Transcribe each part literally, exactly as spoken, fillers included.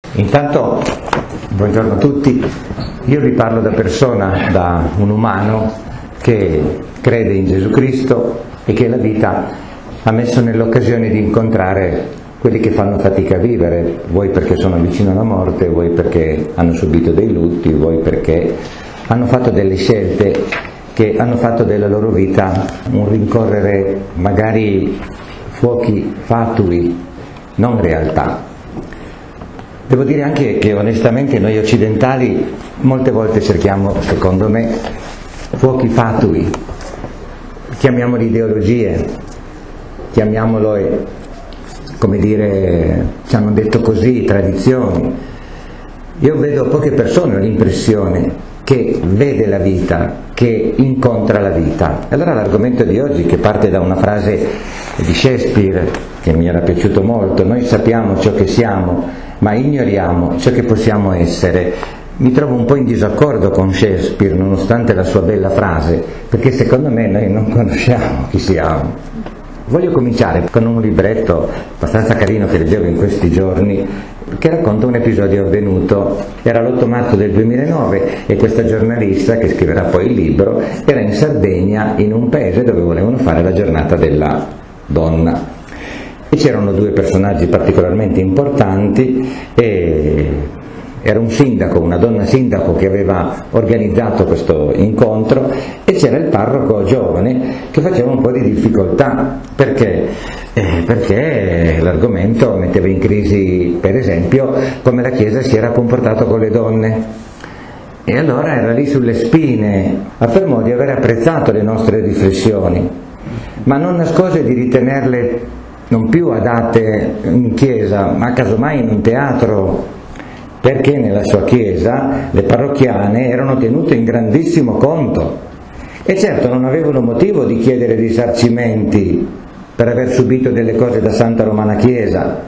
Intanto, buongiorno a tutti, io vi parlo da persona, da un umano che crede in Gesù Cristo e che la vita ha messo nell'occasione di incontrare quelli che fanno fatica a vivere, vuoi perché sono vicino alla morte, vuoi perché hanno subito dei lutti, vuoi perché hanno fatto delle scelte che hanno fatto della loro vita un rincorrere magari fuochi fatui, non realtà. Devo dire anche che onestamente noi occidentali molte volte cerchiamo, secondo me, fuochi fatui, chiamiamoli ideologie, chiamiamolo, come dire, ci hanno detto così, tradizioni. Io vedo poche persone, ho l'impressione, che vede la vita, che incontra la vita. Allora l'argomento di oggi, che parte da una frase di Shakespeare, che mi era piaciuto molto: noi sappiamo ciò che siamo, ma ignoriamo ciò che possiamo essere. Mi trovo un po' in disaccordo con Shakespeare, nonostante la sua bella frase, perché secondo me noi non conosciamo chi siamo. Voglio cominciare con un libretto abbastanza carino che leggevo in questi giorni, che racconta un episodio avvenuto. Era l'otto marzo del duemilanove e questa giornalista, che scriverà poi il libro, era in Sardegna, in un paese dove volevano fare la giornata della donna. E c'erano due personaggi particolarmente importanti, e era un sindaco, una donna sindaco che aveva organizzato questo incontro, e c'era il parroco giovane che faceva un po' di difficoltà. Perché? Eh, perché l'argomento metteva in crisi, per esempio, come la Chiesa si era comportato con le donne. E allora era lì sulle spine, affermò di aver apprezzato le nostre riflessioni, ma non nascose di ritenerle non più adatte in chiesa, ma casomai in un teatro, perché nella sua chiesa le parrocchiane erano tenute in grandissimo conto e certo non avevano motivo di chiedere risarcimenti per aver subito delle cose da Santa Romana Chiesa,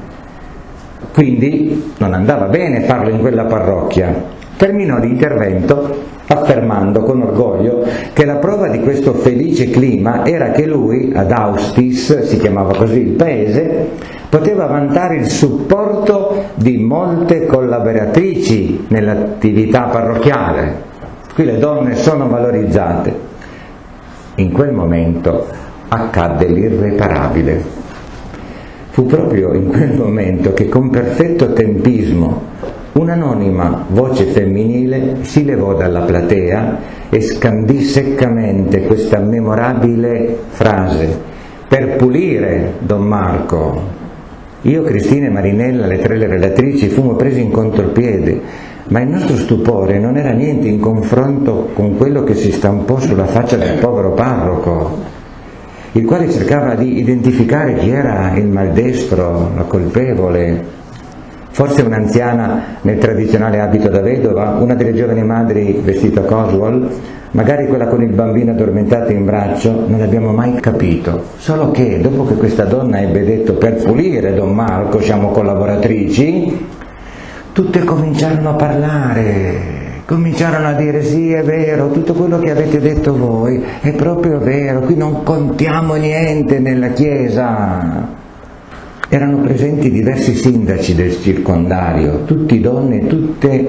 quindi non andava bene farlo in quella parrocchia. Terminò l'intervento affermando con orgoglio che la prova di questo felice clima era che lui, ad Austis, si chiamava così il paese, poteva vantare il supporto di molte collaboratrici nell'attività parrocchiale. Qui le donne sono valorizzate. In quel momento accadde l'irreparabile. Fu proprio in quel momento che, con perfetto tempismo, un'anonima voce femminile si levò dalla platea e scandì seccamente questa memorabile frase: per pulire, Don Marco. Io, Cristina e Marinella, le tre le relatrici, fummo presi in contropiede, ma il nostro stupore non era niente in confronto con quello che si stampò sulla faccia del povero parroco, il quale cercava di identificare chi era il maldestro, la colpevole. Forse un'anziana nel tradizionale abito da vedova, una delle giovani madri vestita casual, magari quella con il bambino addormentato in braccio, non l'abbiamo mai capito. Solo che dopo che questa donna ebbe detto per pulire, Don Marco, siamo collaboratrici, tutte cominciarono a parlare, cominciarono a dire: sì, è vero, tutto quello che avete detto voi è proprio vero, qui non contiamo niente nella Chiesa. Erano presenti diversi sindaci del circondario, tutti donne, tutte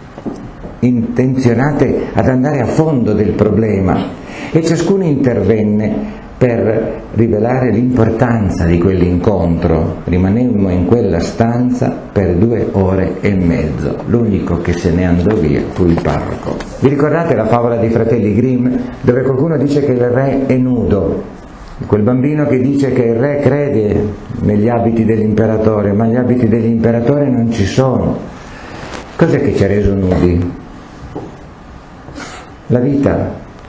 intenzionate ad andare a fondo del problema, e ciascuno intervenne per rivelare l'importanza di quell'incontro. Rimanemmo in quella stanza per due ore e mezzo, l'unico che se ne andò via fu il parroco. Vi ricordate la favola dei fratelli Grimm, dove qualcuno dice che il re è nudo? Quel bambino che dice che il re crede negli abiti dell'imperatore, ma gli abiti dell'imperatore non ci sono. Cos'è che ci ha reso nudi? La vita.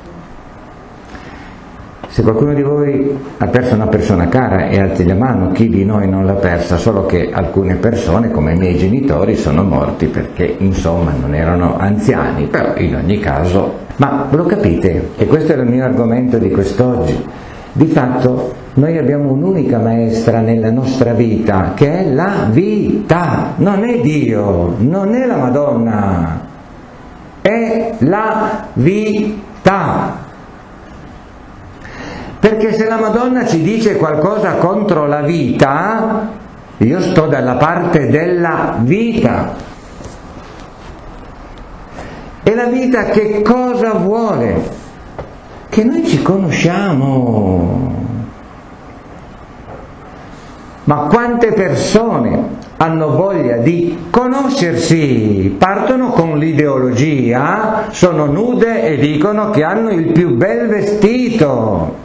Se qualcuno di voi ha perso una persona cara, e alzi la mano, chi di noi non l'ha persa? Solo che alcune persone, come i miei genitori, sono morti perché insomma non erano anziani, però in ogni caso. Ma lo capite? E questo è il mio argomento di quest'oggi. Di fatto noi abbiamo un'unica maestra nella nostra vita, che è la vita, non è Dio, non è la Madonna, è la vita. Perché se la Madonna ci dice qualcosa contro la vita, io sto dalla parte della vita. la vita che cosa vuole? Che noi ci conosciamo. Ma quante persone hanno voglia di conoscersi, partono con l'ideologia, sono nude e dicono che hanno il più bel vestito.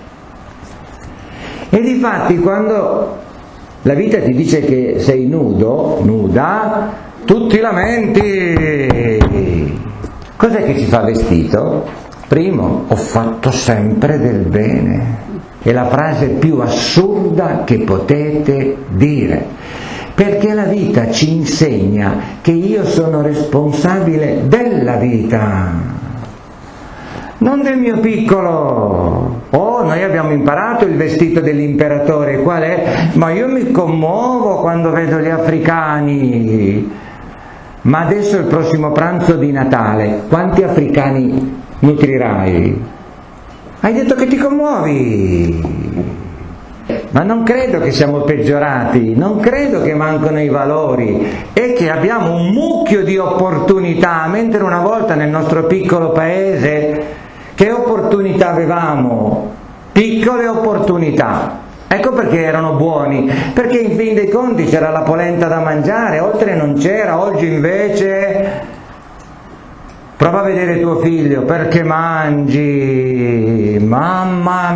E difatti quando la vita ti dice che sei nudo, nuda, tu ti lamenti. Cos'è che ci fa vestito? Primo, ho fatto sempre del bene. È la frase più assurda che potete dire, perché la vita ci insegna che io sono responsabile della vita, non del mio piccolo. Oh, noi abbiamo imparato il vestito dell'imperatore, qual è? Ma io mi commuovo quando vedo gli africani. Ma adesso il prossimo pranzo di Natale, quanti africani nutrirai? Hai detto che ti commuovi. Ma non credo che siamo peggiorati, non credo che mancano i valori, è che abbiamo un mucchio di opportunità, mentre una volta nel nostro piccolo paese che opportunità avevamo? Piccole opportunità. Ecco perché erano buoni, perché in fin dei conti c'era la polenta da mangiare, oltre non c'era. Oggi invece prova a vedere tuo figlio, perché mangi, mamma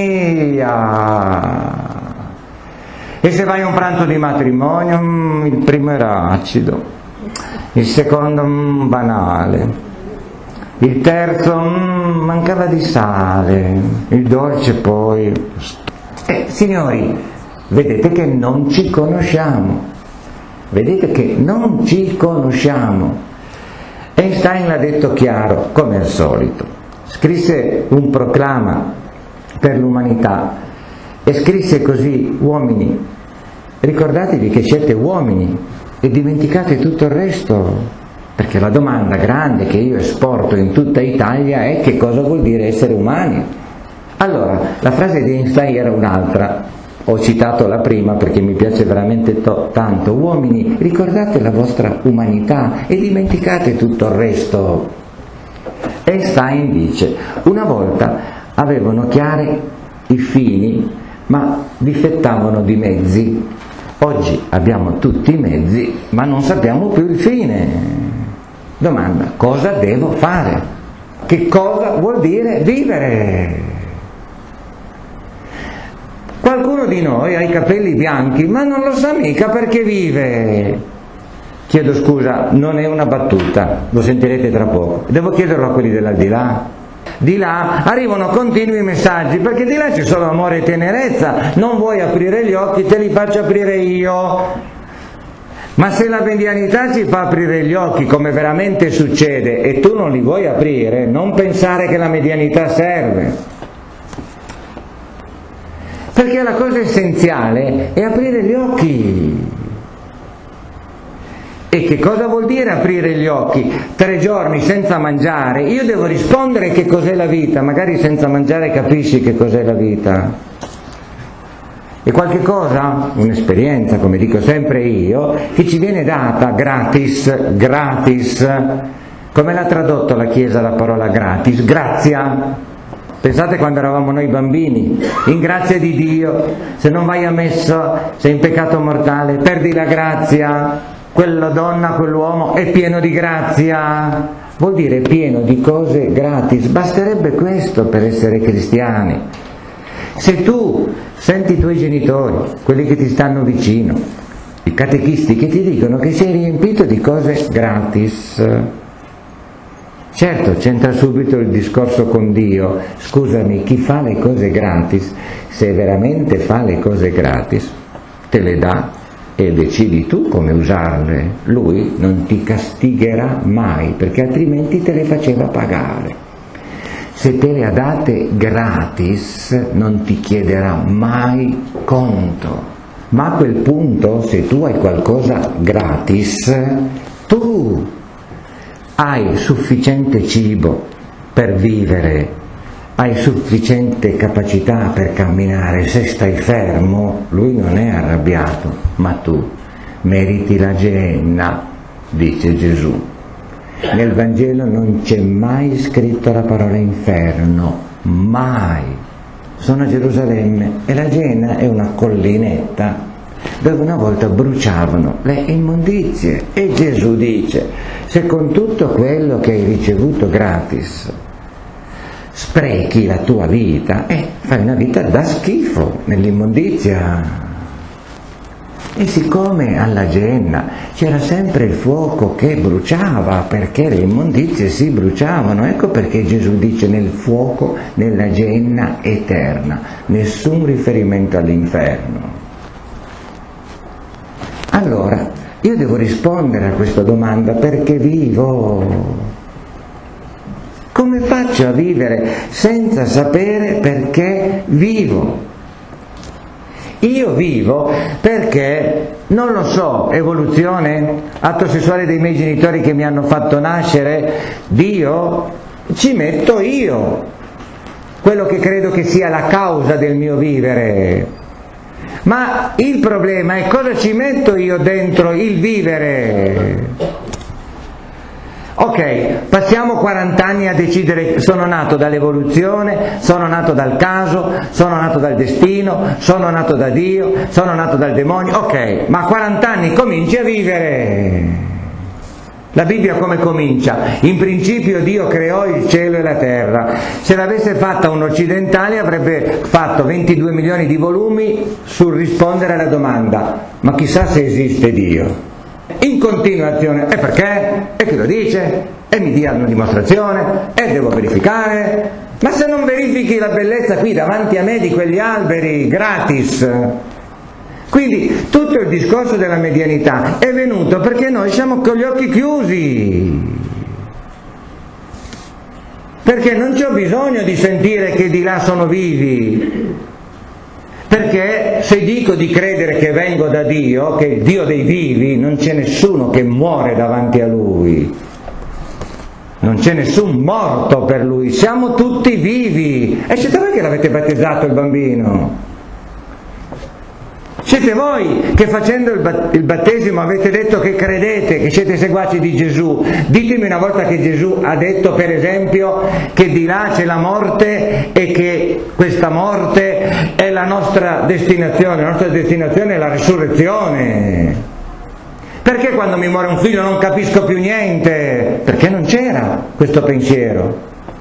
mia. E se vai a un pranzo di matrimonio, mm, il primo era acido, il secondo mm, banale, il terzo mm, mancava di sale, il dolce poi. Eh, signori, vedete che non ci conosciamo, vedete che non ci conosciamo. Einstein l'ha detto chiaro, come al solito. Scrisse un proclama per l'umanità e scrisse così: uomini, ricordatevi che siete uomini e dimenticate tutto il resto, perché la domanda grande che io esporto in tutta Italia è: che cosa vuol dire essere umani? Allora, la frase di Einstein era un'altra, ho citato la prima perché mi piace veramente tanto: uomini, ricordate la vostra umanità e dimenticate tutto il resto. Einstein dice: una volta avevano chiari i fini, ma difettavano di mezzi. Oggi abbiamo tutti i mezzi, ma non sappiamo più il fine. Domanda: cosa devo fare? Che cosa vuol dire vivere? Qualcuno di noi ha i capelli bianchi, ma non lo sa mica perché vive. Chiedo scusa, non è una battuta, lo sentirete tra poco. Devo chiederlo a quelli dell'aldilà. Di là arrivano continui messaggi, perché di là c'è solo amore e tenerezza. Non vuoi aprire gli occhi, te li faccio aprire io. Ma se la medianità ci fa aprire gli occhi, come veramente succede, e tu non li vuoi aprire, non pensare che la medianità serve. Perché la cosa essenziale è aprire gli occhi. E che cosa vuol dire aprire gli occhi? Tre giorni senza mangiare, io devo rispondere che cos'è la vita, magari senza mangiare capisci che cos'è la vita. E qualche cosa, un'esperienza, come dico sempre io, che ci viene data gratis, gratis. Come l'ha tradotto la Chiesa la parola gratis? Grazia. Pensate quando eravamo noi bambini, in grazia di Dio, se non vai a messa sei in peccato mortale, perdi la grazia, quella donna, quell'uomo è pieno di grazia, vuol dire pieno di cose gratis, basterebbe questo per essere cristiani. Se tu senti i tuoi genitori, quelli che ti stanno vicino, i catechisti che ti dicono che sei riempito di cose gratis, certo, c'entra subito il discorso con Dio. Scusami, chi fa le cose gratis, se veramente fa le cose gratis, te le dà e decidi tu come usarle. Lui non ti castigherà mai, perché altrimenti te le faceva pagare. Se te le ha date gratis, non ti chiederà mai conto. Ma a quel punto, se tu hai qualcosa gratis, tu hai sufficiente cibo per vivere, hai sufficiente capacità per camminare. Se stai fermo, lui non è arrabbiato, ma tu meriti la Geenna, dice Gesù. Nel Vangelo non c'è mai scritto la parola inferno, mai. Sono a Gerusalemme e la Gena è una collinetta dove una volta bruciavano le immondizie e Gesù dice: se con tutto quello che hai ricevuto gratis sprechi la tua vita, eh, fai una vita da schifo nell'immondizia. E siccome alla Genna c'era sempre il fuoco che bruciava, perché le immondizie si bruciavano, ecco perché Gesù dice nel fuoco, nella Genna eterna, nessun riferimento all'inferno. Allora, io devo rispondere a questa domanda: perché vivo? Come faccio a vivere senza sapere perché vivo? Io vivo perché, non lo so, evoluzione, atto sessuale dei miei genitori che mi hanno fatto nascere, Dio, ci metto io, quello che credo che sia la causa del mio vivere. Ma il problema è cosa ci metto io dentro il vivere. Ok, passiamo quaranta anni a decidere: sono nato dall'evoluzione, sono nato dal caso, sono nato dal destino, sono nato da Dio, sono nato dal demonio. Ok, ma a quaranta anni cominci a vivere. La Bibbia come comincia? In principio Dio creò il cielo e la terra. Se l'avesse fatta un occidentale avrebbe fatto ventidue milioni di volumi sul rispondere alla domanda: ma chissà se esiste Dio. In continuazione, e perché? E chi lo dice? E mi dia una dimostrazione? E devo verificare? Ma se non verifichi la bellezza qui davanti a me di quegli alberi gratis? Quindi tutto il discorso della medianità è venuto perché noi siamo con gli occhi chiusi, perché non c'ho bisogno di sentire che di là sono vivi. Perché se dico di credere che vengo da Dio, che è il Dio dei vivi, non c'è nessuno che muore davanti a Lui, non c'è nessun morto per Lui, siamo tutti vivi. E siete voi che l'avete battezzato il bambino? Siete voi che facendo il battesimo avete detto che credete, che siete seguaci di Gesù. Ditemi una volta che Gesù ha detto, per esempio, che di là c'è la morte e che questa morte è la nostra destinazione. La nostra destinazione è la risurrezione. Perché quando mi muore un figlio non capisco più niente? Perché non c'era questo pensiero.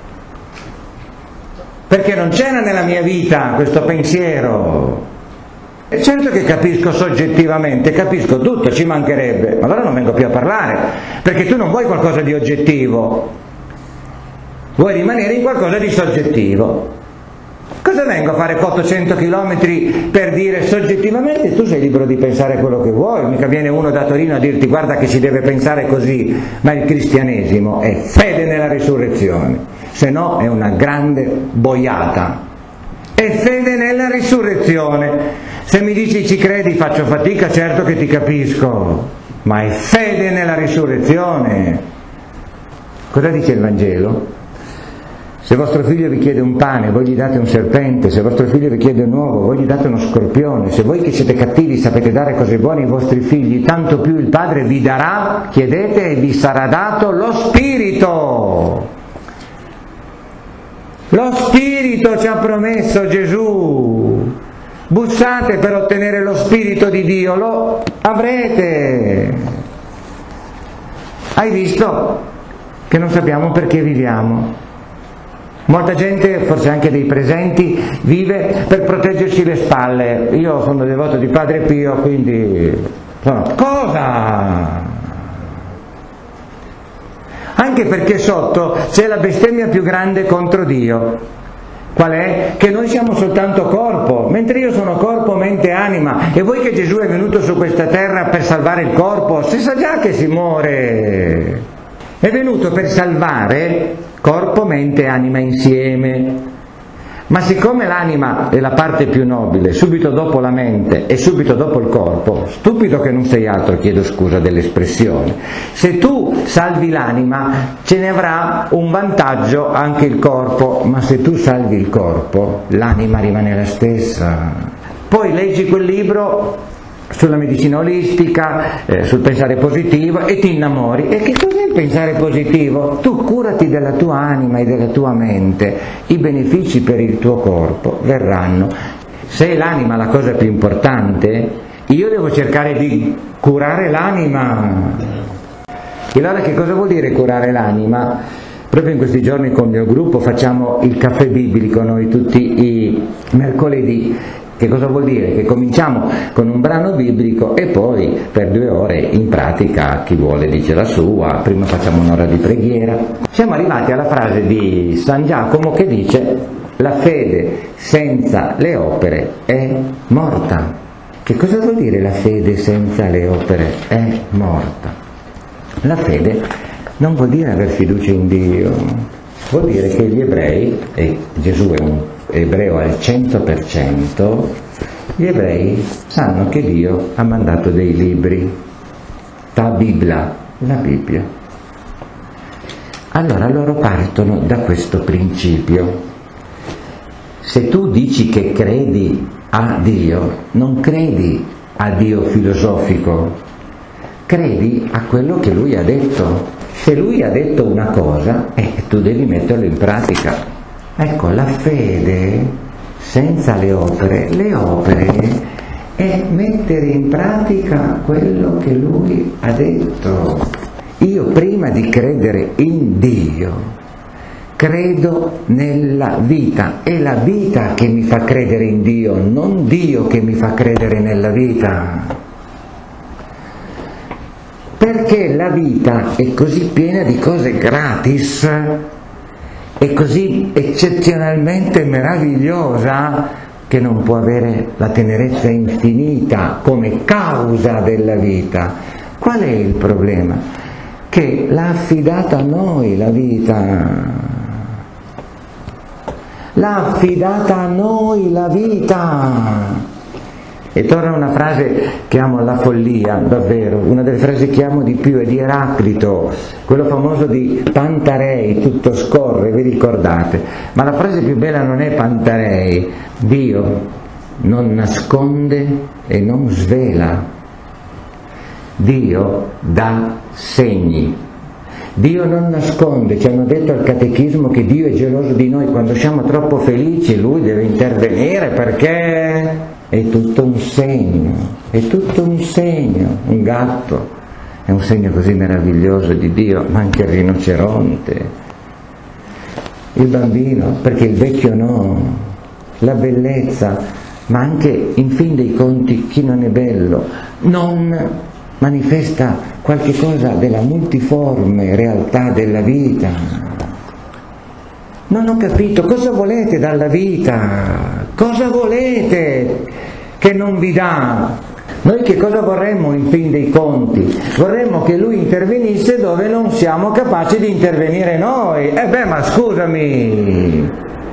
Perché non c'era nella mia vita questo pensiero. E certo che capisco soggettivamente, capisco tutto, ci mancherebbe, ma allora non vengo più a parlare, perché tu non vuoi qualcosa di oggettivo, vuoi rimanere in qualcosa di soggettivo. Cosa vengo a fare ottocento chilometri per dire soggettivamente? Tu sei libero di pensare quello che vuoi, mica viene uno da Torino a dirti guarda che si deve pensare così, ma il cristianesimo è fede nella risurrezione, se no è una grande boiata, è fede nella risurrezione. Se mi dici ci credi faccio fatica, certo che ti capisco, ma è fede nella risurrezione. Cosa dice il Vangelo? Se vostro figlio vi chiede un pane, voi gli date un serpente; se vostro figlio vi chiede un uovo, voi gli date uno scorpione. Se voi che siete cattivi sapete dare cose buone ai vostri figli, tanto più il Padre vi darà, chiedete e vi sarà dato lo Spirito. Lo Spirito ci ha promesso Gesù. Bussate per ottenere lo Spirito di Dio, lo avrete. Hai visto che non sappiamo perché viviamo? Molta gente, forse anche dei presenti, vive per proteggersi le spalle. Io sono devoto di Padre Pio, quindi... Cosa? Anche perché sotto c'è la bestemmia più grande contro Dio. Qual è? Che noi siamo soltanto corpo, mentre io sono corpo, mente e anima. E voi che Gesù è venuto su questa terra per salvare il corpo, si sa già che si muore. È venuto per salvare corpo, mente e anima insieme. Ma siccome l'anima è la parte più nobile, subito dopo la mente e subito dopo il corpo, stupido che non sei altro, chiedo scusa dell'espressione, se tu salvi l'anima ce ne avrà un vantaggio anche il corpo, ma se tu salvi il corpo l'anima rimane la stessa. Poi leggi quel libro sulla medicina olistica, eh, sul pensare positivo, e ti innamori. E che cos'è il pensare positivo? Tu curati della tua anima e della tua mente, i benefici per il tuo corpo verranno. Se è l'anima la cosa più importante, io devo cercare di curare l'anima. E allora che cosa vuol dire curare l'anima? Proprio in questi giorni con il mio gruppo facciamo il caffè biblico, noi tutti i mercoledì. Che cosa vuol dire? Che cominciamo con un brano biblico e poi per due ore in pratica chi vuole dice la sua, prima facciamo un'ora di preghiera. Siamo arrivati alla frase di San Giacomo che dice: la fede senza le opere è morta. Che cosa vuol dire la fede senza le opere è morta? La fede non vuol dire aver fiducia in Dio, vuol dire che gli ebrei, e Gesù è un ebreo al cento per cento, gli ebrei sanno che Dio ha mandato dei libri, la Bibbia, la Bibbia. Allora loro partono da questo principio. Se tu dici che credi a Dio, non credi a Dio filosofico, credi a quello che Lui ha detto. Se Lui ha detto una cosa, eh, tu devi metterlo in pratica. Ecco, la fede senza le opere, le opere è mettere in pratica quello che Lui ha detto. Io prima di credere in Dio, credo nella vita, è la vita che mi fa credere in Dio, non Dio che mi fa credere nella vita. Perché la vita è così piena di cose gratis, è così eccezionalmente meravigliosa, che non può avere la tenerezza infinita come causa della vita. Qual è il problema? Che l'ha affidata a noi la vita. L'ha affidata a noi la vita. E torna una frase che amo alla follia, davvero, una delle frasi che amo di più è di Eraclito, quello famoso di Pantarei, tutto scorre, vi ricordate? Ma la frase più bella non è Pantarei: Dio non nasconde e non svela, Dio dà segni. Dio non nasconde, ci hanno detto al catechismo che Dio è geloso di noi, quando siamo troppo felici Lui deve intervenire perché è tutto un segno, è tutto un segno. Un gatto è un segno così meraviglioso di Dio, ma anche il rinoceronte, il bambino, perché il vecchio no, la bellezza, ma anche in fin dei conti chi non è bello non manifesta qualche cosa della multiforme realtà della vita. Non ho capito, cosa volete dalla vita? Cosa volete che non vi dà? Noi che cosa vorremmo in fin dei conti? Vorremmo che Lui intervenisse dove non siamo capaci di intervenire noi. E beh, ma scusami,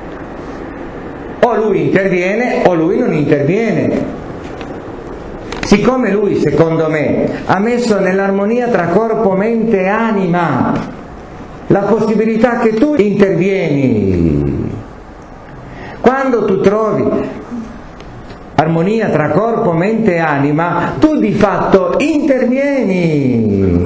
o Lui interviene o Lui non interviene. Siccome Lui, secondo me, ha messo nell'armonia tra corpo, mente e anima la possibilità che tu intervieni. Quando tu trovi armonia tra corpo, mente e anima, tu di fatto intervieni.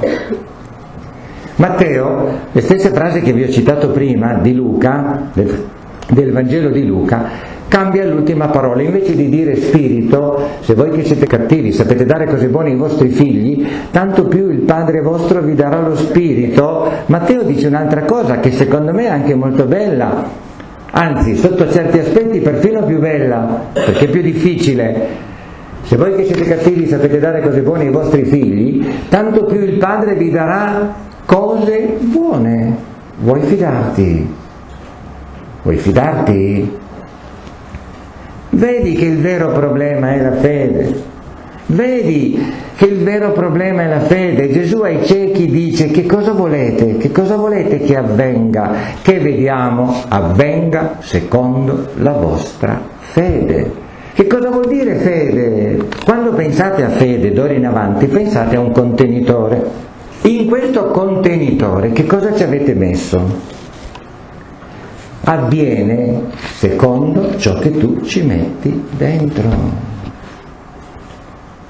Matteo, le stesse frasi che vi ho citato prima di Luca, del, del Vangelo di Luca, cambia l'ultima parola. Invece di dire spirito, se voi che siete cattivi sapete dare cose buone ai vostri figli, tanto più il Padre vostro vi darà lo spirito. Matteo dice un'altra cosa che secondo me è anche molto bella, anzi sotto certi aspetti perfino più bella, perché è più difficile. Se voi che siete cattivi sapete dare cose buone ai vostri figli, tanto più il Padre vi darà cose buone. Vuoi fidarti? Vuoi fidarti? Vedi che il vero problema è la fede, vedi che il vero problema è la fede. Gesù ai ciechi dice: che cosa volete? Che cosa volete che avvenga? Che vediamo avvenga secondo la vostra fede. Che cosa vuol dire fede? Quando pensate a fede d'ora in avanti pensate a un contenitore. In questo contenitore che cosa ci avete messo? Avviene secondo ciò che tu ci metti dentro.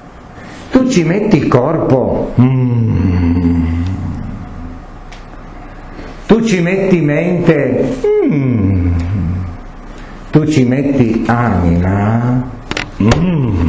ci metti il corpo, mm. tu ci metti mente, mm. tu ci metti anima, mm.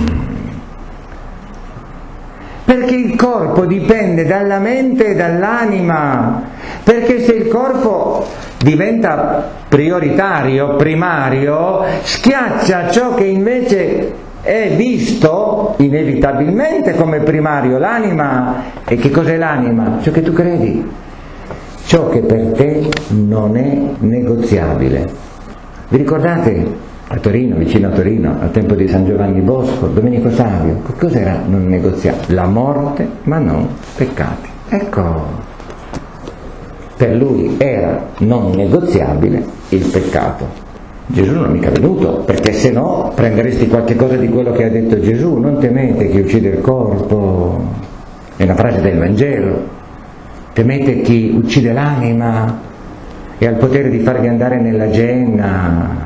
perché il corpo dipende dalla mente e dall'anima, perché se il corpo diventa prioritario, primario, schiaccia ciò che invece è visto inevitabilmente come primario, l'anima. E che cos'è l'anima? Ciò che tu credi, ciò che per te non è negoziabile. Vi ricordate a Torino, vicino a Torino, al tempo di San Giovanni Bosco, Domenico Savio, cos'era non negoziabile? La morte, ma non peccati. Ecco, per lui era non negoziabile il peccato. Gesù non è mica venuto, perché se no prenderesti qualche cosa di quello che ha detto Gesù, non temete chi uccide il corpo, è una frase del Vangelo, temete chi uccide l'anima e ha il potere di farvi andare nella genna.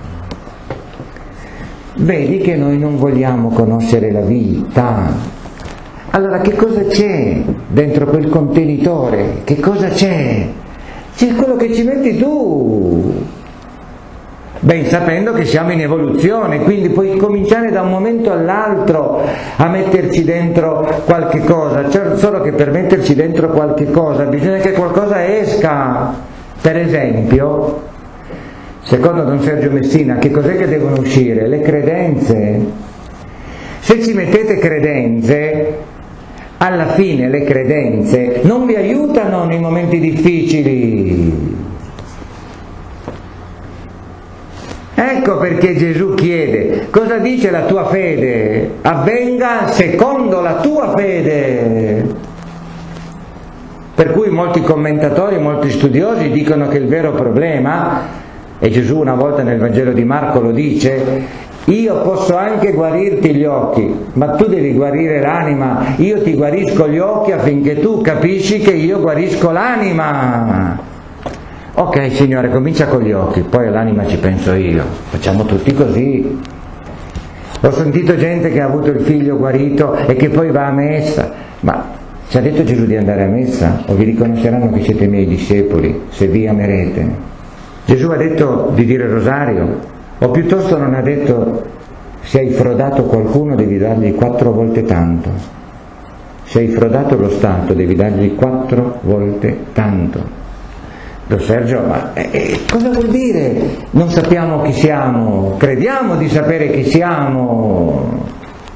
Vedi che noi non vogliamo conoscere la vita. Allora che cosa c'è dentro quel contenitore? Che cosa c'è? C'è quello che ci metti tu. Ben sapendo che siamo in evoluzione, quindi puoi cominciare da un momento all'altro a metterci dentro qualche cosa, cioè, solo che per metterci dentro qualche cosa bisogna che qualcosa esca. Per esempio, secondo Don Sergio Messina, che cos'è che devono uscire? Le credenze. Se ci mettete credenze, alla fine le credenze non vi aiutano nei momenti difficili. Ecco perché Gesù chiede, cosa dice la tua fede? Avvenga secondo la tua fede. Per cui molti commentatori, molti studiosi dicono che il vero problema, e Gesù una volta nel Vangelo di Marco lo dice, io posso anche guarirti gli occhi, ma tu devi guarire l'anima, io ti guarisco gli occhi affinché tu capisci che io guarisco l'anima. Ok Signore, comincia con gli occhi, poi all'anima ci penso io, facciamo tutti così. Ho sentito gente che ha avuto il figlio guarito e che poi va a messa, ma ci ha detto Gesù di andare a messa? O vi riconosceranno che siete miei discepoli, se vi amerete? Gesù ha detto di dire il rosario, o piuttosto non ha detto se hai frodato qualcuno devi dargli quattro volte tanto, se hai frodato lo Stato devi dargli quattro volte tanto. Don Sergio, ma eh, cosa vuol dire? Non sappiamo chi siamo, crediamo di sapere chi siamo.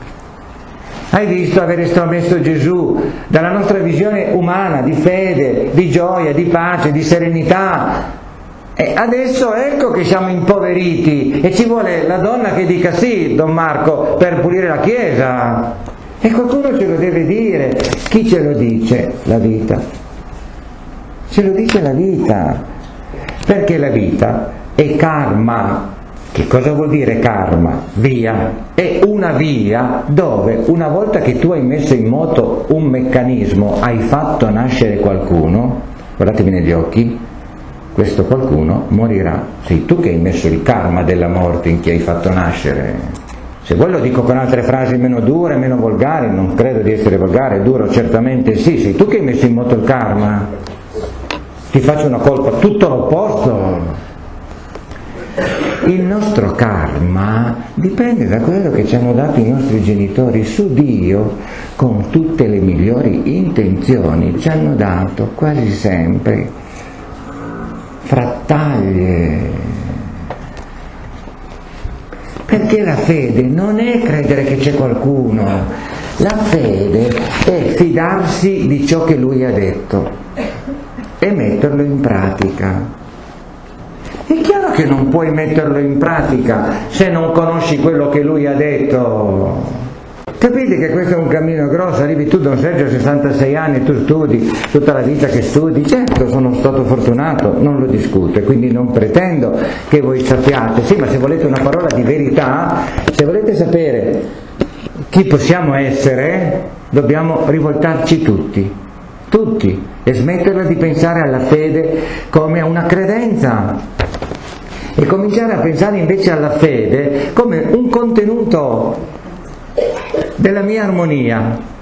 Hai visto aver estromesso Gesù dalla nostra visione umana, di fede, di gioia, di pace, di serenità. E adesso ecco che siamo impoveriti e ci vuole la donna che dica sì, Don Marco, per pulire la chiesa. E qualcuno ce lo deve dire. Chi ce lo dice? La vita. Ce lo dice la vita, perché la vita è karma. Che cosa vuol dire karma? Via. È una via dove una volta che tu hai messo in moto un meccanismo, hai fatto nascere qualcuno, guardatevi negli occhi, questo qualcuno morirà. Sei tu che hai messo il karma della morte in chi hai fatto nascere. Se vuoi lo dico con altre frasi meno dure, meno volgari, non credo di essere volgare, duro certamente sì, sei tu che hai messo in moto il karma. Ti faccio una colpa, tutto l'opposto. Il nostro karma dipende da quello che ci hanno dato i nostri genitori. Su Dio, con tutte le migliori intenzioni, ci hanno dato quasi sempre frattaglie. Perché la fede non è credere che c'è qualcuno, la fede è fidarsi di ciò che Lui ha detto e metterlo in pratica. È chiaro che non puoi metterlo in pratica se non conosci quello che Lui ha detto. Capite che questo è un cammino grosso? Arrivi tu, Don Sergio, a sessantasei anni, tu studi, tutta la vita che studi, certo sono stato fortunato, non lo discuto, e quindi non pretendo che voi sappiate, sì, ma se volete una parola di verità, se volete sapere chi possiamo essere, dobbiamo rivoltarci tutti, tutti, e smetterla di pensare alla fede come a una credenza e cominciare a pensare invece alla fede come un contenuto della mia armonia.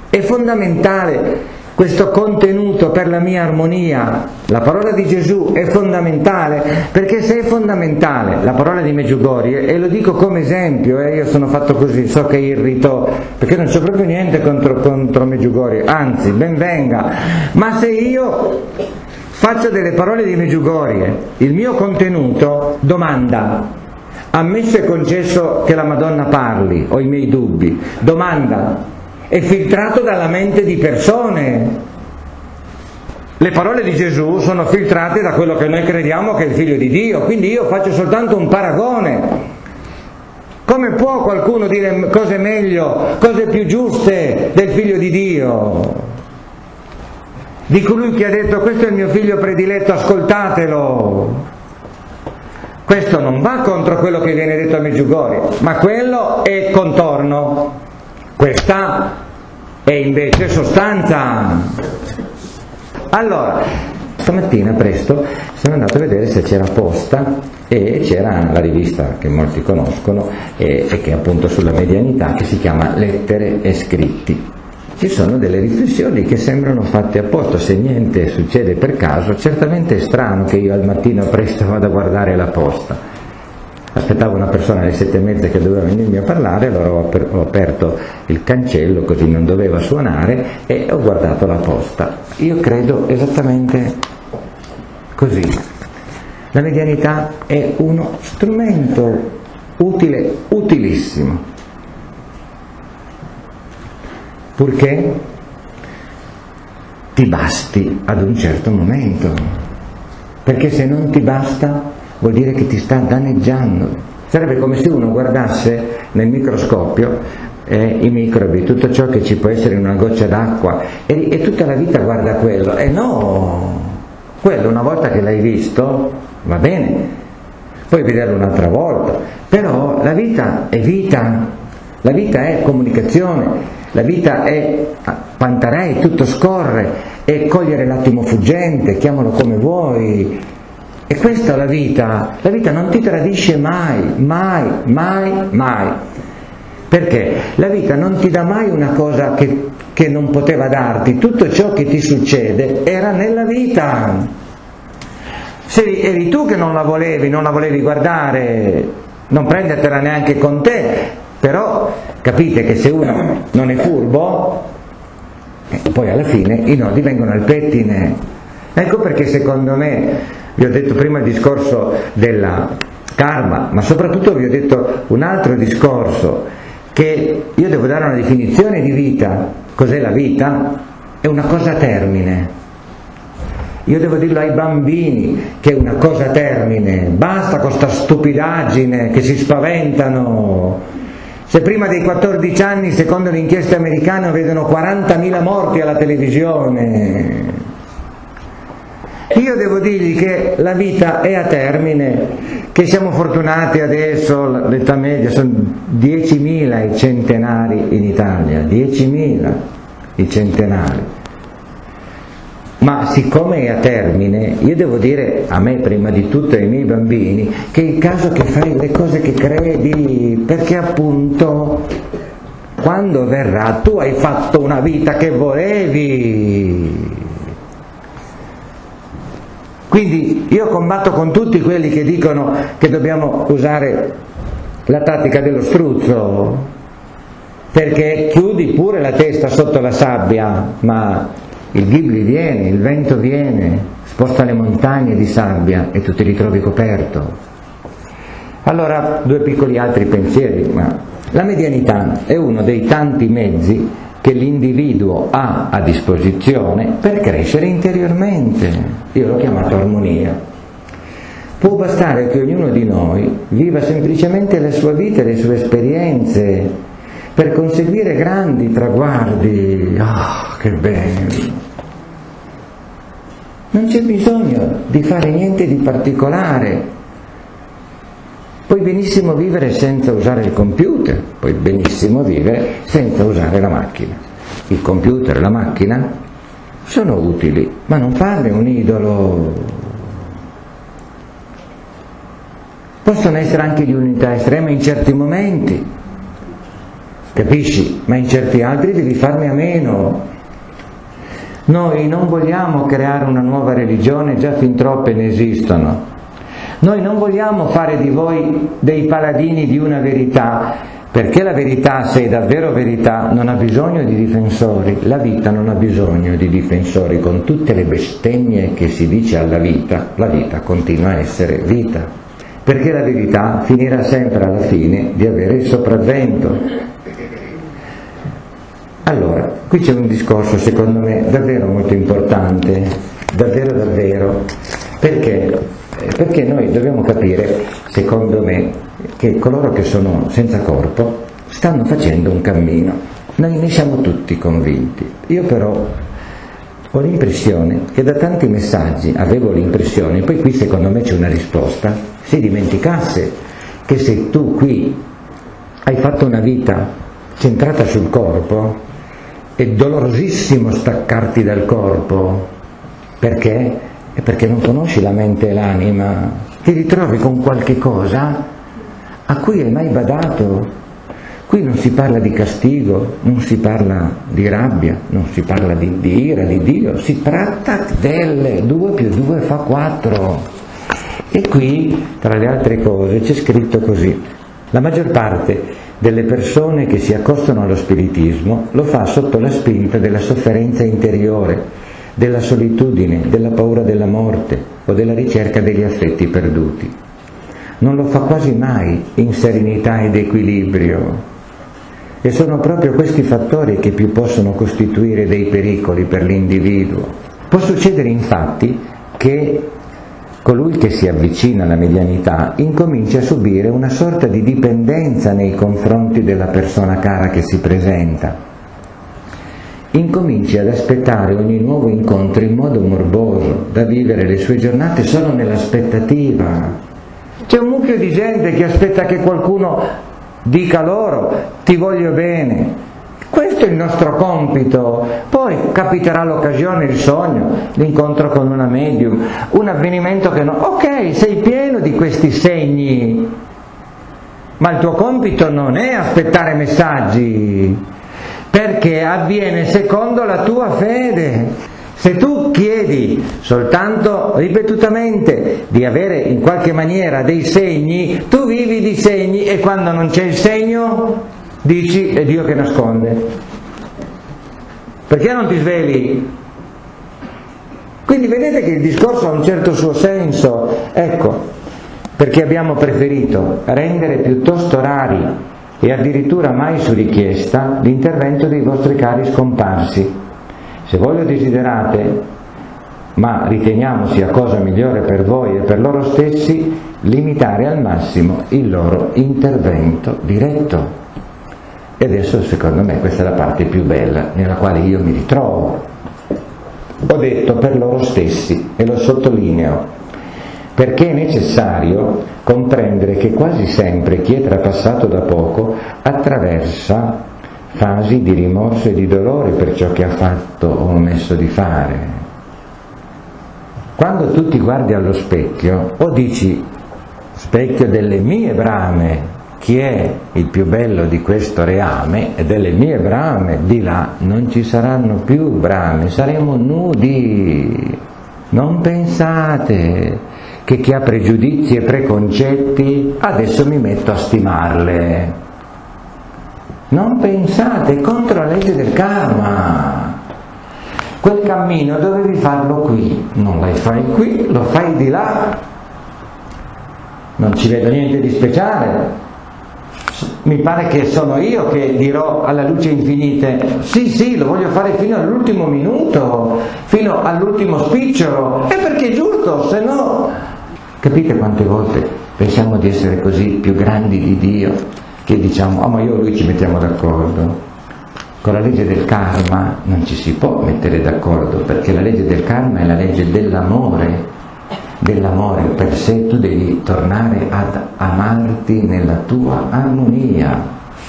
È fondamentale questo contenuto per la mia armonia. La parola di Gesù è fondamentale, perché se è fondamentale la parola di Medjugorje, e lo dico come esempio, eh, io sono fatto così, so che irrito, perché non c'è proprio niente contro, contro Medjugorje, anzi, ben venga, ma se io faccio delle parole di Medjugorje il mio contenuto, domanda, ammesso e concesso che la Madonna parli, ho i miei dubbi, domanda, è filtrato dalla mente di persone. Le parole di Gesù sono filtrate da quello che noi crediamo che è il Figlio di Dio, quindi io faccio soltanto un paragone. Come può qualcuno dire cose meglio, cose più giuste del Figlio di Dio? Di colui che ha detto questo è il mio figlio prediletto, ascoltatelo. Questo non va contro quello che viene detto a Medjugorje, ma quello è contorno. Questa è invece sostanza. Allora, stamattina presto sono andato a vedere se c'era Posta e c'era la rivista che molti conoscono e, e che è appunto sulla medianità, che si chiama Lettere e Scritti. Ci sono delle riflessioni che sembrano fatte apposta, se niente succede per caso, certamente è strano che io al mattino presto vada a guardare la Posta. Aspettavo una persona alle sette e mezza che doveva venirmi a parlare, allora ho, aper- ho aperto il cancello così non doveva suonare e ho guardato la Posta. Io credo esattamente così. La medianità è uno strumento utile, utilissimo, purché ti basti ad un certo momento, perché se non ti basta vuol dire che ti sta danneggiando. Sarebbe come se uno guardasse nel microscopio eh, i microbi, tutto ciò che ci può essere in una goccia d'acqua e, e tutta la vita guarda quello. E no, quello una volta che l'hai visto va bene, puoi vederlo un'altra volta, però la vita è vita, la vita è comunicazione, la vita è pantarei, tutto scorre, è cogliere l'attimo fuggente, chiamalo come vuoi. E questa è la vita, la vita non ti tradisce mai, mai, mai, mai. Perché? La vita non ti dà mai una cosa che, che non poteva darti, tutto ciò che ti succede era nella vita. Se eri tu che non la volevi, non la volevi guardare, non prendertela neanche con te, però capite che se uno non è furbo, eh, poi alla fine i nodi vengono al pettine. Ecco perché secondo me, vi ho detto prima il discorso della karma, ma soprattutto vi ho detto un altro discorso, che io devo dare una definizione di vita. Cos'è la vita? È una cosa a termine. Io devo dirlo ai bambini che è una cosa a termine, basta con sta stupidaggine che si spaventano. Se prima dei quattordici anni, secondo le inchieste americane, vedono quarantamila morti alla televisione, io devo dirgli che la vita è a termine, che siamo fortunati adesso, l'età media sono diecimila i centenari in Italia, diecimila i centenari. Ma siccome è a termine, io devo dire a me prima di tutto e ai miei bambini che è il caso che fai le cose che credi, perché appunto quando verrà tu hai fatto una vita che volevi. Quindi io combatto con tutti quelli che dicono che dobbiamo usare la tattica dello struzzo, perché chiudi pure la testa sotto la sabbia, ma il ghibli viene, il vento viene, sposta le montagne di sabbia e tu ti ritrovi coperto. Allora, due piccoli altri pensieri, ma la medianità è uno dei tanti mezzi che l'individuo ha a disposizione per crescere interiormente. Io l'ho chiamato armonia. Può bastare che ognuno di noi viva semplicemente la sua vita e le sue esperienze per conseguire grandi traguardi. Ah, oh, che bello! Non c'è bisogno di fare niente di particolare. Puoi benissimo vivere senza usare il computer, puoi benissimo vivere senza usare la macchina. Il computer e la macchina sono utili, ma non farne un idolo. Possono essere anche di unità estrema in certi momenti, capisci? Ma in certi altri devi farne a meno. Noi non vogliamo creare una nuova religione, già fin troppe ne esistono. Noi non vogliamo fare di voi dei paladini di una verità, perché la verità, se è davvero verità, non ha bisogno di difensori. La vita non ha bisogno di difensori. Con tutte le bestemmie che si dice alla vita, la vita continua a essere vita, perché la verità finirà sempre alla fine di avere il sopravvento. Allora, qui c'è un discorso secondo me davvero molto importante, davvero davvero, perché? Perché noi dobbiamo capire, secondo me, che coloro che sono senza corpo stanno facendo un cammino. Noi ne siamo tutti convinti. Io però ho l'impressione che da tanti messaggi, avevo l'impressione, poi qui secondo me c'è una risposta, si dimenticasse che se tu qui hai fatto una vita centrata sul corpo, è dolorosissimo staccarti dal corpo. Perché? È perché non conosci la mente e l'anima, ti ritrovi con qualche cosa a cui hai mai badato. Qui non si parla di castigo, non si parla di rabbia, non si parla di, di ira di Dio, si tratta del due più due fa quattro. E qui, tra le altre cose, c'è scritto così: la maggior parte delle persone che si accostano allo spiritismo lo fa sotto la spinta della sofferenza interiore, della solitudine, della paura della morte o della ricerca degli affetti perduti. Non lo fa quasi mai in serenità ed equilibrio, e sono proprio questi fattori che più possono costituire dei pericoli per l'individuo. Può succedere infatti che colui che si avvicina alla medianità incomincia a subire una sorta di dipendenza nei confronti della persona cara che si presenta. Incominci ad aspettare ogni nuovo incontro in modo morboso, da vivere le sue giornate solo nell'aspettativa. C'è un mucchio di gente che aspetta che qualcuno dica loro ti voglio bene. Questo è il nostro compito. Poi capiterà l'occasione, il sogno, l'incontro con una medium, un avvenimento che no. Ok, sei pieno di questi segni, ma il tuo compito non è aspettare messaggi, perché avviene secondo la tua fede. Se tu chiedi soltanto ripetutamente di avere in qualche maniera dei segni, tu vivi di segni, e quando non c'è il segno dici è Dio che nasconde. Perché non ti sveli? Quindi vedete che il discorso ha un certo suo senso. Ecco, perché abbiamo preferito rendere piuttosto rari e addirittura mai su richiesta l'intervento dei vostri cari scomparsi. Se voi lo desiderate, ma riteniamo sia cosa migliore per voi e per loro stessi, limitare al massimo il loro intervento diretto. E adesso secondo me questa è la parte più bella nella quale io mi ritrovo. Ho detto per loro stessi, e lo sottolineo, perché è necessario comprendere che quasi sempre chi è trapassato da poco attraversa fasi di rimorso e di dolore per ciò che ha fatto o omesso di fare. Quando tu ti guardi allo specchio, o dici specchio delle mie brame, chi è il più bello di questo reame, e delle mie brame, di là non ci saranno più brame, saremo nudi. Non pensate che chi ha pregiudizi e preconcetti adesso mi metto a stimarle. Non pensate, contro la legge del karma. Quel cammino dovevi farlo qui, non lo fai qui, lo fai di là. Non ci vedo niente di speciale. Mi pare che sono io che dirò alla luce infinite sì sì, lo voglio fare fino all'ultimo minuto, fino all'ultimo spicciolo, è perché è giusto, se no... Capite quante volte pensiamo di essere così più grandi di Dio, che diciamo, oh ma io e lui ci mettiamo d'accordo. Con la legge del karma non ci si può mettere d'accordo, perché la legge del karma è la legge dell'amore, dell'amore per sé. Tu devi tornare ad amarti nella tua armonia.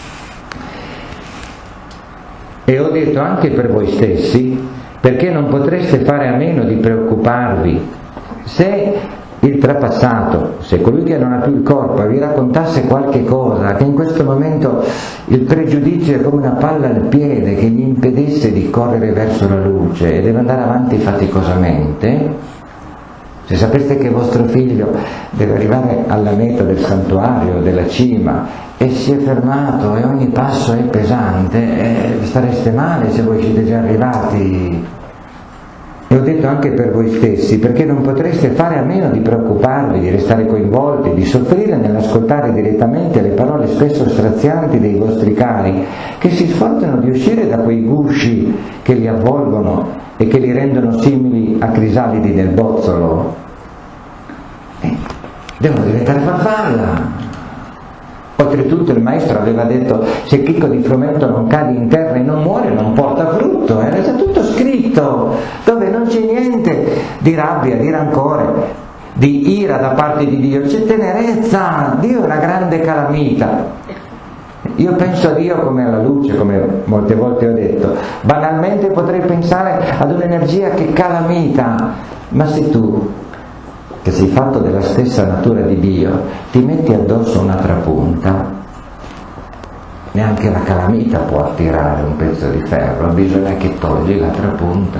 E ho detto anche per voi stessi, perché non potreste fare a meno di preoccuparvi se il trapassato, se colui che non ha più il corpo vi raccontasse qualche cosa, che in questo momento il pregiudizio è come una palla al piede che gli impedisse di correre verso la luce e deve andare avanti faticosamente, se sapeste che vostro figlio deve arrivare alla meta del santuario, della cima, e si è fermato e ogni passo è pesante, eh, stareste male se voi siete già arrivati. E ho detto anche per voi stessi, perché non potreste fare a meno di preoccuparvi, di restare coinvolti, di soffrire nell'ascoltare direttamente le parole spesso strazianti dei vostri cari, che si sforzano di uscire da quei gusci che li avvolgono e che li rendono simili a crisalidi nel bozzolo. Eh, devono diventare farfalla. Oltretutto il maestro aveva detto: se chicco di frumento non cade in terra e non muore non porta frutto, era già tutto scritto, dove non c'è niente di rabbia, di rancore, di ira da parte di Dio, c'è tenerezza. Dio è una grande calamita. Io penso a Dio come alla luce, come molte volte ho detto. Banalmente potrei pensare ad un'energia che calamita, ma se tu, che sei fatto della stessa natura di Dio, ti metti addosso un'altra punta, neanche la calamita può attirare un pezzo di ferro, bisogna che togli l'altra punta.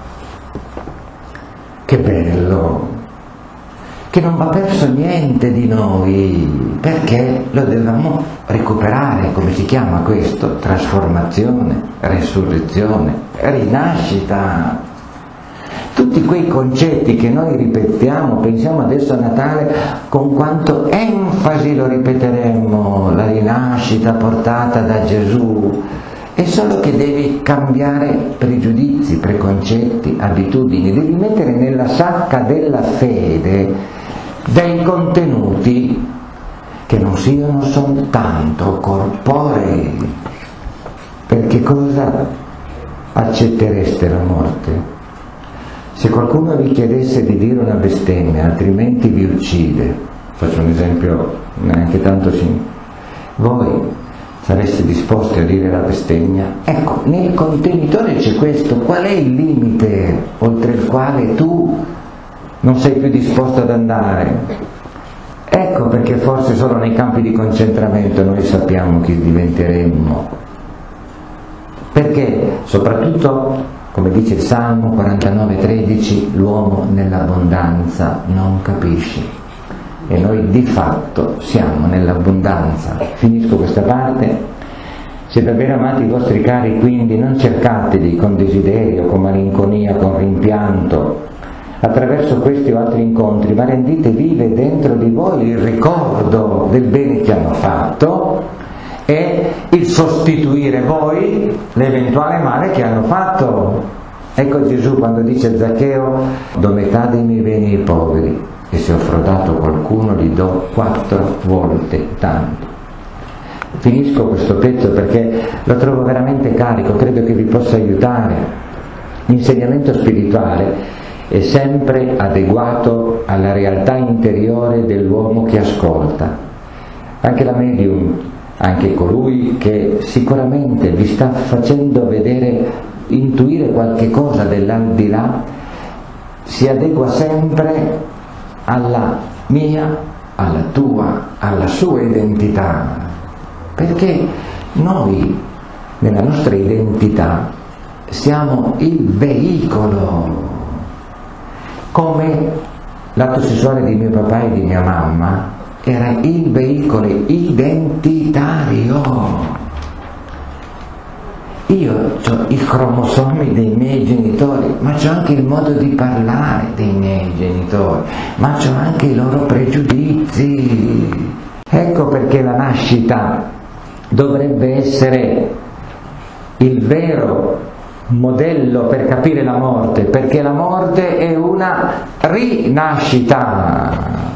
Che bello! Che non va perso niente di noi, perché lo dobbiamo recuperare. Come si chiama questo? Trasformazione, resurrezione, rinascita. Tutti quei concetti che noi ripetiamo, pensiamo adesso a Natale, con quanto enfasi lo ripeteremo, la rinascita portata da Gesù, è solo che devi cambiare pregiudizi, preconcetti, abitudini, devi mettere nella sacca della fede dei contenuti che non siano soltanto corporei. Perché cosa accettereste la morte? Se qualcuno vi chiedesse di dire una bestemmia, altrimenti vi uccide, faccio un esempio neanche tanto simile, voi sareste disposti a dire la bestemmia? Ecco, nel contenitore c'è questo: qual è il limite oltre il quale tu non sei più disposto ad andare? Ecco perché forse solo nei campi di concentramento noi sappiamo chi diventeremmo, perché soprattutto, come dice il Salmo quarantanove tredici, l'uomo nell'abbondanza non capisce, e noi di fatto siamo nell'abbondanza. Finisco questa parte. Se davvero amate i vostri cari, quindi, non cercateli con desiderio, con malinconia, con rimpianto, attraverso questi o altri incontri, ma rendete vive dentro di voi il ricordo del bene che hanno fatto e il sostituire voi l'eventuale male che hanno fatto. Ecco Gesù quando dice a Zaccheo: do metà dei miei beni ai poveri, e se ho frodato qualcuno gli do quattro volte tanto. Finisco questo pezzo perché lo trovo veramente carico, credo che vi possa aiutare. L'insegnamento spirituale è sempre adeguato alla realtà interiore dell'uomo che ascolta. Anche la medium, anche colui che sicuramente vi sta facendo vedere, intuire qualche cosa dell'aldilà, si adegua sempre alla mia, alla tua, alla sua identità, perché noi nella nostra identità siamo il veicolo. Come l'atto sessuale di mio papà e di mia mamma era il veicolo identitario. Io ho i cromosomi dei miei genitori, ma c'ho anche il modo di parlare dei miei genitori, ma c'ho anche i loro pregiudizi. Ecco perché la nascita dovrebbe essere il vero modello per capire la morte, perché la morte è una rinascita.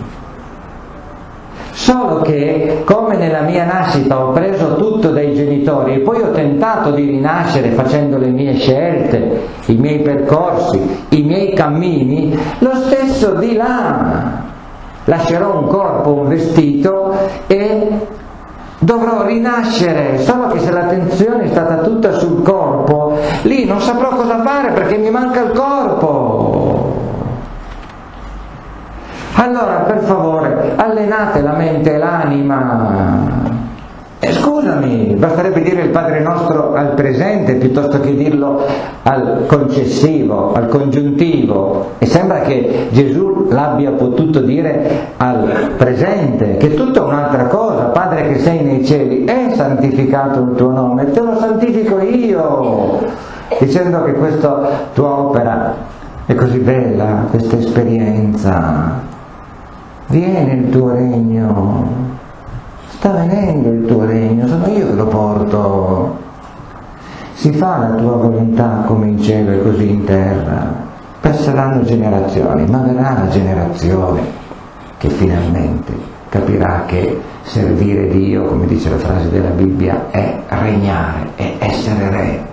Solo che, come nella mia nascita ho preso tutto dai genitori e poi ho tentato di rinascere facendo le mie scelte, i miei percorsi, i miei cammini, lo stesso di là. Lascerò un corpo, un vestito e dovrò rinascere, solo che se l'attenzione è stata tutta sul corpo, lì non saprò cosa fare perché mi manca il corpo. Allora, per favore, allenate la mente e l'anima. E scusami, basterebbe dire il Padre Nostro al presente piuttosto che dirlo al concessivo, al congiuntivo. E sembra che Gesù l'abbia potuto dire al presente, che è tutta un'altra cosa. Padre che sei nei cieli, è santificato il tuo nome, te lo santifico io, dicendo che questa tua opera è così bella, questa esperienza. Viene il tuo regno. Sta venendo il tuo regno, sono io che lo porto. Si fa la tua volontà come in cielo e così in terra. Passeranno generazioni, ma verrà la generazione che finalmente capirà che servire Dio, come dice la frase della Bibbia, è regnare, è essere re.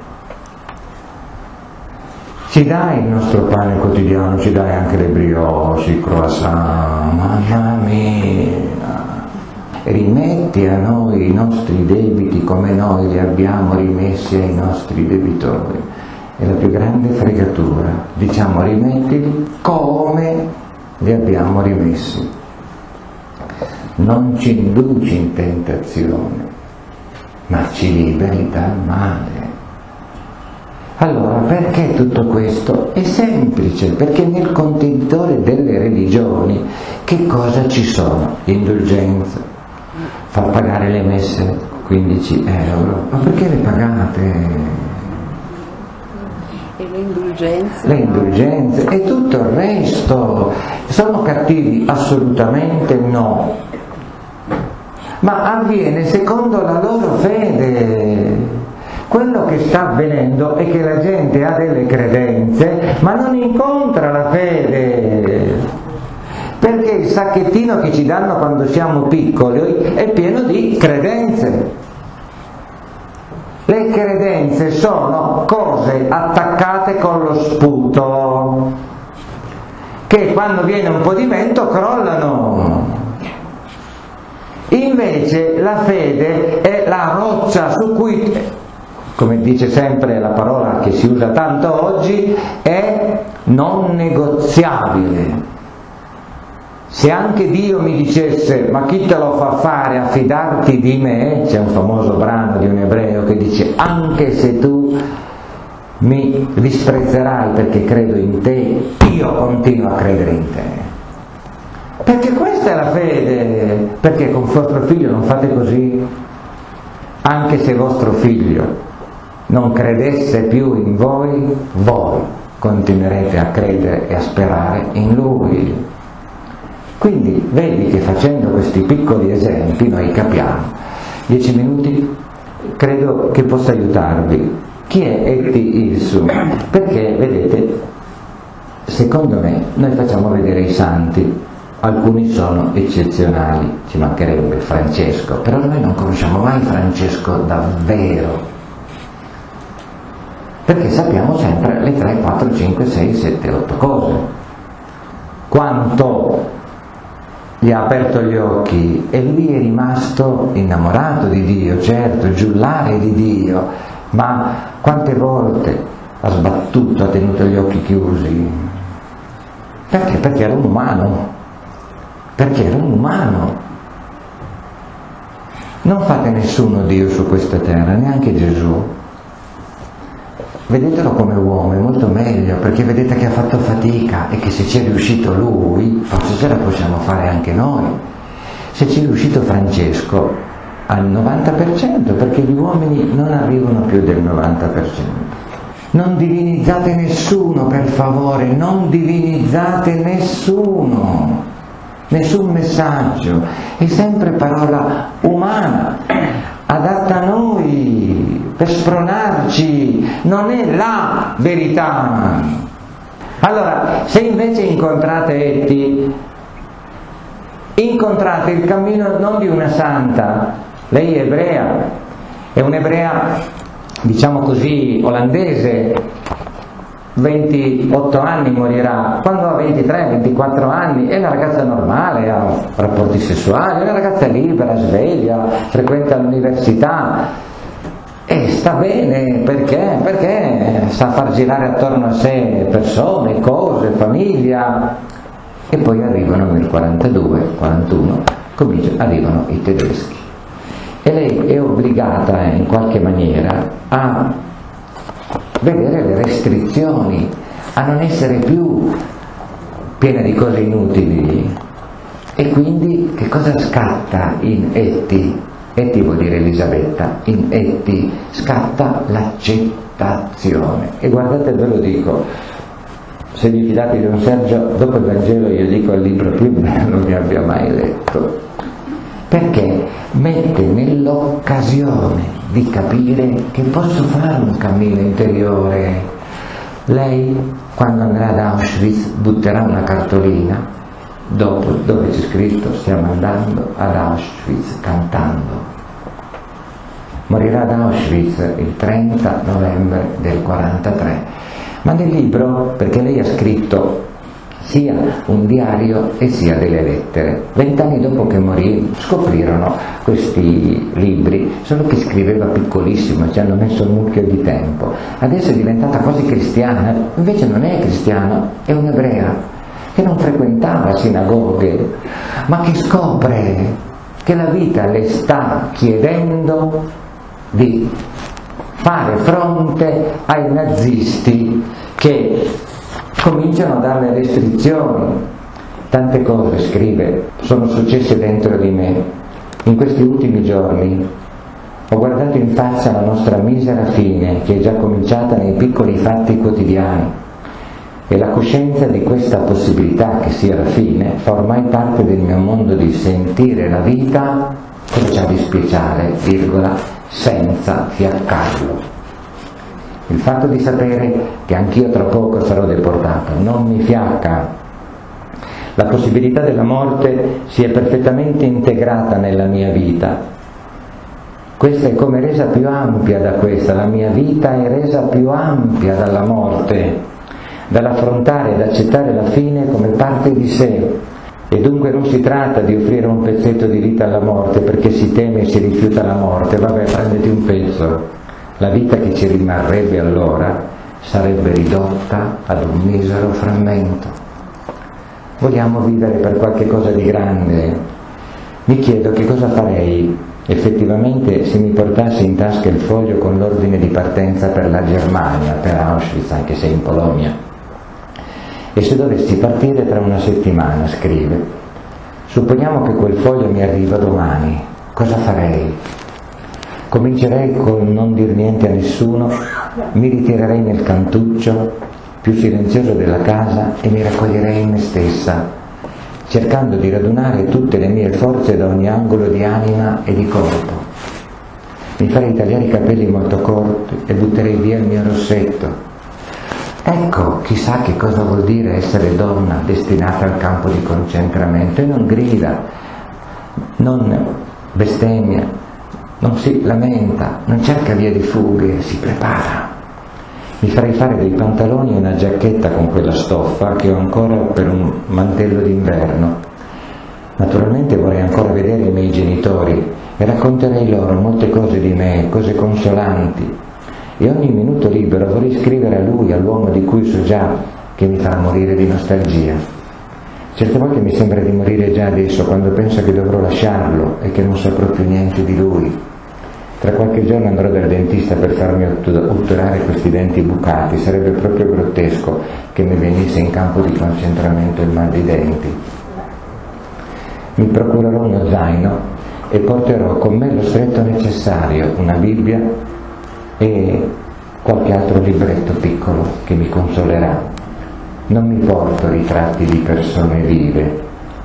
Ci dai il nostro pane quotidiano, ci dai anche le brioche, i croissant, mamma mia. Rimetti a noi i nostri debiti come noi li abbiamo rimessi ai nostri debitori. È la più grande fregatura. Diciamo rimettili come li abbiamo rimessi. Non ci induci in tentazione, ma ci liberi dal male. Allora, perché tutto questo? È semplice, perché nel contenitore delle religioni che cosa ci sono? Indulgenza. Far pagare le messe quindici euro, ma perché le pagate? E le indulgenze? Le indulgenze e tutto il resto. Sono cattivi? Assolutamente no, ma avviene secondo la loro fede. Quello che sta avvenendo è che la gente ha delle credenze ma non incontra la fede. Perché il sacchettino che ci danno quando siamo piccoli è pieno di credenze. Le credenze sono cose attaccate con lo sputo, che quando viene un po' di vento crollano. Invece la fede è la roccia su cui, come dice sempre la parola che si usa tanto oggi, è non negoziabile. Se anche Dio mi dicesse ma chi te lo fa fare a fidarti di me, c'è un famoso brano di un ebreo che dice anche se tu mi disprezzerai perché credo in te, io continuo a credere in te. Perché questa è la fede. Perché con vostro figlio non fate così? Anche se vostro figlio non credesse più in voi, voi continuerete a credere e a sperare in lui. Quindi vedi che facendo questi piccoli esempi noi capiamo. Dieci minuti credo che possa aiutarvi. Chi è Etti Ilsum? Perché vedete, secondo me noi facciamo vedere i santi, alcuni sono eccezionali, ci mancherebbe Francesco, però noi non conosciamo mai Francesco davvero, perché sappiamo sempre le tre, quattro, cinque, sei, sette, otto cose. Quanto gli ha aperto gli occhi e lui è rimasto innamorato di Dio, certo, giullare di Dio, ma quante volte ha sbattuto, ha tenuto gli occhi chiusi? Perché? Perché era un umano, perché era un umano. Non fate nessuno Dio su questa terra, neanche Gesù. Vedetelo come uomo, è molto meglio, perché vedete che ha fatto fatica e che se ci è riuscito lui, forse ce la possiamo fare anche noi. Se ci è riuscito Francesco al novanta per cento, perché gli uomini non arrivano più del novanta per cento. Non divinizzate nessuno, per favore, non divinizzate nessuno, nessun messaggio, è sempre parola umana, adatta a noi, per spronarci, non è la verità. Allora, se invece incontrate Etti, incontrate il cammino non di una santa, lei è ebrea, è un'ebrea, diciamo così, olandese, ventotto anni morirà, quando ha ventitré ventiquattro anni è una ragazza normale, ha rapporti sessuali, è una ragazza libera, sveglia, frequenta l'università e sta bene, perché? Perché sa far girare attorno a sé persone, cose, famiglia, e poi arrivano nel quarantadue quarantuno, cominciano, arrivano i tedeschi. E lei è obbligata in qualche maniera a vedere le restrizioni, a non essere più piena di cose inutili. E quindi che cosa scatta in Etty? Etty vuol dire Elisabetta, in Etty scatta l'accettazione. E guardate, ve lo dico, se vi fidate di Don Sergio, dopo il Vangelo io dico il libro più bello che abbia mai letto, perché mette nell'occasione di capire che posso fare un cammino interiore. Lei, quando andrà ad Auschwitz, butterà una cartolina dopo, dove c'è scritto stiamo andando ad Auschwitz cantando. Morirà ad Auschwitz il trenta novembre del quarantatré, ma nel libro, perché lei ha scritto sia un diario e sia delle lettere. Vent'anni dopo che morì scoprirono questi libri, solo che scriveva piccolissimo, ci hanno messo un mucchio di tempo. Adesso è diventata quasi cristiana, invece non è cristiana, è un'ebrea che non frequentava sinagoghe, ma che scopre che la vita le sta chiedendo di fare fronte ai nazisti che cominciano a dare restrizioni. Tante cose, scrive, sono successe dentro di me. In questi ultimi giorni ho guardato in faccia la nostra misera fine, che è già cominciata nei piccoli fatti quotidiani, e la coscienza di questa possibilità che sia la fine fa ormai parte del mio modo di sentire la vita, che c'ha di speciale, virgola, senza fiaccarlo. Il fatto di sapere che anch'io tra poco sarò deportato non mi fiacca. La possibilità della morte si è perfettamente integrata nella mia vita. Questa è come resa più ampia da questa, la mia vita è resa più ampia dalla morte, dall'affrontare ed accettare la fine come parte di sé. E dunque non si tratta di offrire un pezzetto di vita alla morte perché si teme e si rifiuta la morte. Vabbè, prenditi un pezzo. La vita che ci rimarrebbe allora sarebbe ridotta ad un misero frammento. Vogliamo vivere per qualche cosa di grande. Mi chiedo che cosa farei effettivamente se mi portassi in tasca il foglio con l'ordine di partenza per la Germania, per Auschwitz, anche se in Polonia. E se dovessi partire tra una settimana, scrive, supponiamo che quel foglio mi arriva domani, cosa farei? Comincerei col non dir niente a nessuno, mi ritirerei nel cantuccio più silenzioso della casa e mi raccoglierei in me stessa, cercando di radunare tutte le mie forze da ogni angolo di anima e di corpo. Mi farei tagliare i capelli molto corti e butterei via il mio rossetto. Ecco, chissà che cosa vuol dire essere donna destinata al campo di concentramento, e non grida, non bestemmia, non si lamenta, non cerca vie di fughe, si prepara. Mi farei fare dei pantaloni e una giacchetta con quella stoffa che ho ancora per un mantello d'inverno. Naturalmente vorrei ancora vedere i miei genitori e racconterei loro molte cose di me, cose consolanti. E ogni minuto libero vorrei scrivere a lui, all'uomo di cui so già che mi farà morire di nostalgia. Certe volte mi sembra di morire già adesso, quando penso che dovrò lasciarlo e che non saprò più niente di lui. Tra qualche giorno andrò dal dentista per farmi otturare questi denti bucati. Sarebbe proprio grottesco che mi venisse in campo di concentramento il mal di denti. Mi procurerò uno zaino e porterò con me lo stretto necessario, una Bibbia e qualche altro libretto piccolo che mi consolerà. Non mi porto ritratti di persone vive,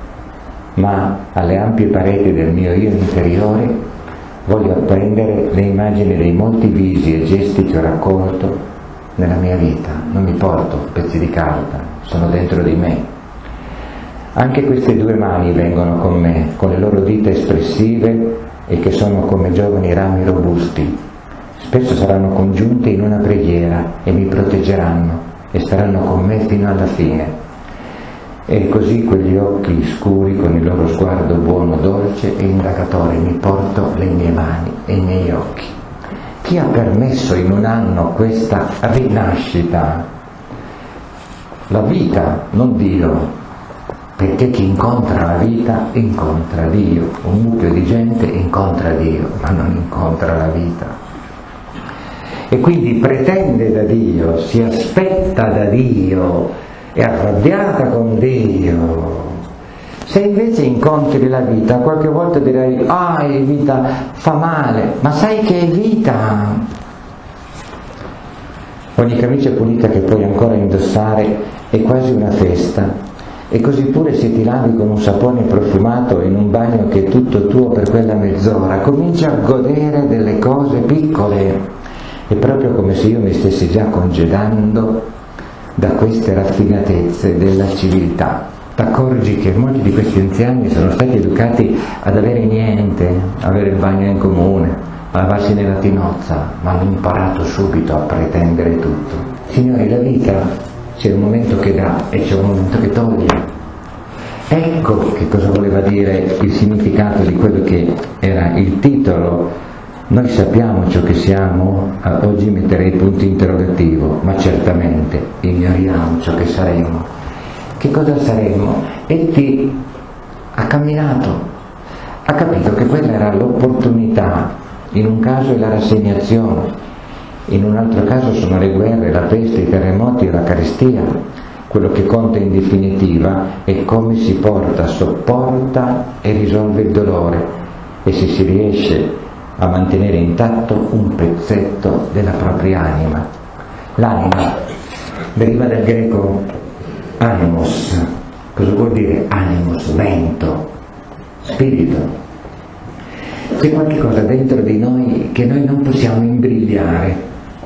ma alle ampie pareti del mio io interiore voglio apprendere le immagini dei molti visi e gesti che ho raccolto nella mia vita. Non mi porto pezzi di carta, sono dentro di me. Anche queste due mani vengono con me, con le loro dita espressive e che sono come giovani rami robusti. Spesso saranno congiunte in una preghiera e mi proteggeranno e staranno con me fino alla fine. E così quegli occhi scuri con il loro sguardo buono, dolce e indagatore, mi porto le mie mani e i miei occhi. Chi ha permesso in un anno questa rinascita? La vita, non Dio. perché chi incontra la vita incontra Dio. Un mucchio di gente incontra Dio, ma non incontra la vita. E quindi pretende da Dio, si aspetta da Dio, è arrabbiata con Dio. Se invece incontri la vita, qualche volta direi, ah, è vita, fa male, ma sai che è vita? Ogni camicia pulita che puoi ancora indossare è quasi una festa, e così pure se ti lavi con un sapone profumato in un bagno che è tutto tuo per quella mezz'ora, cominci a godere delle cose piccole. È proprio come se io mi stessi già congedando da queste raffinatezze della civiltà. T'accorgi che molti di questi anziani sono stati educati ad avere niente, avere il bagno in comune, a lavarsi nella tinozza, ma hanno imparato subito a pretendere tutto. Signori, la vita c'è un momento che dà e c'è un momento che toglie. Ecco che cosa voleva dire il significato di quello che era il titolo. Noi sappiamo ciò che siamo, oggi metterei punto interrogativo, ma certamente ignoriamo ciò che saremo. Che cosa saremo? E ti ha camminato, ha capito che quella era l'opportunità, in un caso è la rassegnazione, in un altro caso sono le guerre, la peste, i terremoti e la carestia. Quello che conta in definitiva è come si porta, sopporta e risolve il dolore, e se si riesce a mantenere intatto un pezzetto della propria anima. L'anima deriva dal greco animos. Cosa vuol dire animos? Vento, spirito. C'è qualche cosa dentro di noi che noi non possiamo imbrigliare,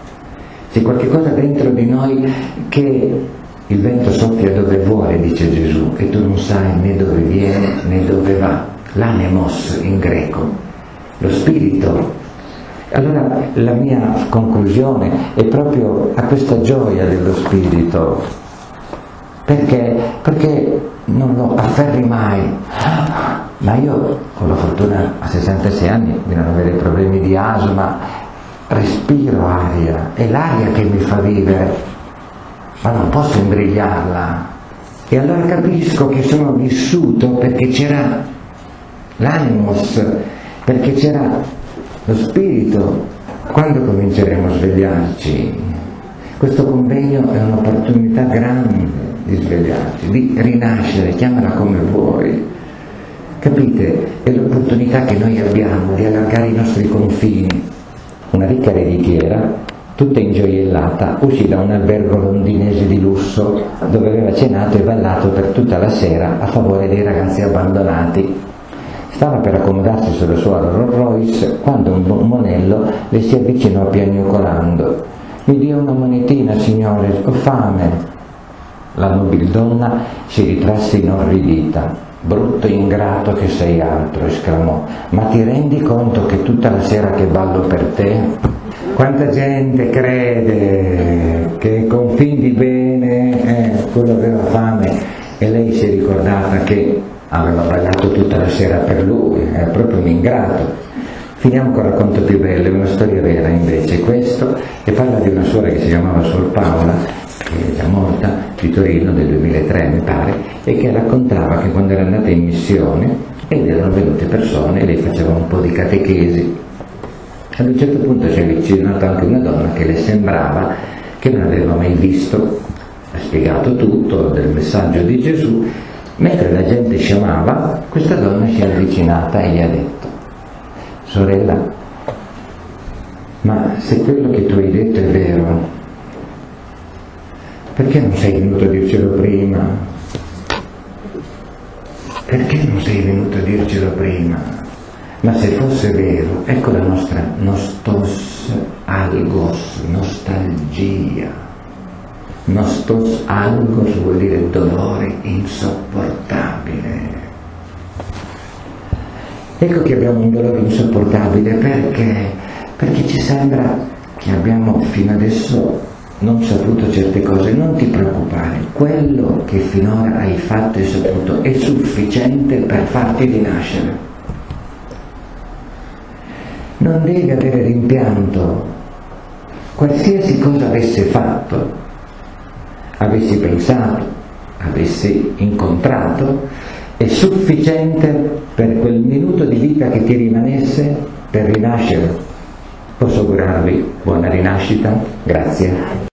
c'è qualche cosa dentro di noi che il vento soffia dove vuole, dice Gesù, e tu non sai né dove viene né dove va. L'animos in greco, lo spirito. Allora la mia conclusione è proprio a questa gioia dello spirito. Perché? Perché non lo afferri mai. Ma io ho la fortuna a sessantasei anni di non avere problemi di asma, respiro aria, è l'aria che mi fa vivere, ma non posso imbrigliarla. E allora capisco che sono vissuto perché c'era l'animos, perché c'era lo spirito. Quando cominceremo a svegliarci? Questo convegno è un'opportunità grande di svegliarci, di rinascere, chiamala come vuoi. Capite? È l'opportunità che noi abbiamo di allargare i nostri confini. Una ricca ereditiera, tutta ingioiellata, uscì da un albergo londinese di lusso dove aveva cenato e ballato per tutta la sera a favore dei ragazzi abbandonati. Stava per accomodarsi sulla sua Rolls Royce quando un monello le si avvicinò piagnucolando. «Mi dia una monetina, signore, ho fame». La nobildonna si ritrasse inorridita. «Brutto ingrato che sei altro», esclamò, «ma ti rendi conto che tutta la sera che ballo per te?» Quanta gente crede che confidi bene, eh, quello aveva fame, e lei si è ricordata che aveva ballato tutta la sera per lui, è proprio un ingrato. Finiamo col racconto più bello, è una storia vera invece questo, che parla di una suora che si chiamava Sor Paola, che è già morta, di Torino, del duemilatré mi pare, e che raccontava che quando era andata in missione ed erano venute persone e lei faceva un po' di catechesi. Ad un certo punto si è avvicinata anche una donna che le sembrava che non aveva mai visto, ha spiegato tutto del messaggio di Gesù. Mentre la gente sciamava, questa donna si è avvicinata e gli ha detto: «Sorella, ma se quello che tu hai detto è vero, perché non sei venuto a dircelo prima? Perché non sei venuto a dircelo prima? Ma se fosse vero, ecco la nostra nostos algos, nostalgia». Nostos algos vuol dire dolore insopportabile. Ecco che abbiamo un dolore insopportabile perché? Perché ci sembra che abbiamo fino adesso non saputo certe cose. Non ti preoccupare, quello che finora hai fatto e saputo è sufficiente per farti rinascere. Non devi avere rimpianto. Qualsiasi cosa avessi fatto, avessi pensato, avessi avessi incontrato è sufficiente per quel minuto di vita che ti rimanesse per rinascere. Posso augurarvi buona rinascita? Grazie.